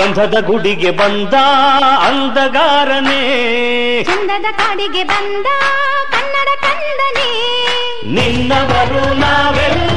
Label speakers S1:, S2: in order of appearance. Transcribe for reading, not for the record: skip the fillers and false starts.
S1: ಗಂಧದ ಗುಡಿಗೆ ಬಂದ ಅಂದಗಾರನೇ,
S2: ಚಂದದ ಕಾಡಿಗೆ ಬಂದ ಕನ್ನಡ ಕಂದನೇ.
S1: ನಿನ್ನವರು ನಾವೆಲ್ಲ